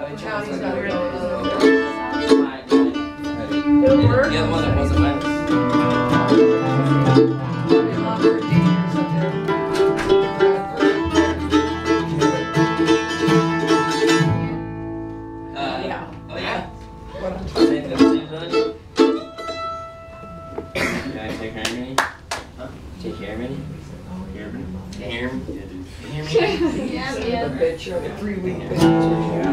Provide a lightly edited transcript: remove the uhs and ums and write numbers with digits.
County's got it. It'll work. The other one that wasn't mine. Probably a lot more dangerous up there. Yeah. Oh yeah? What I'm Same thing, same thing. Can I take care of me? Huh? Take care of me? Hear me? Hear me? Yeah, a man. bitch, a 3-week bitch.